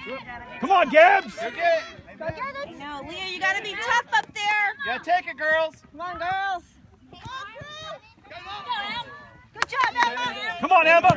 Come on, Gibbs. You're good. Go get it. No, Leah, you gotta be tough up there. Yeah, take it, girls. Come on, girls. Good job, Emma. Come on, Emma.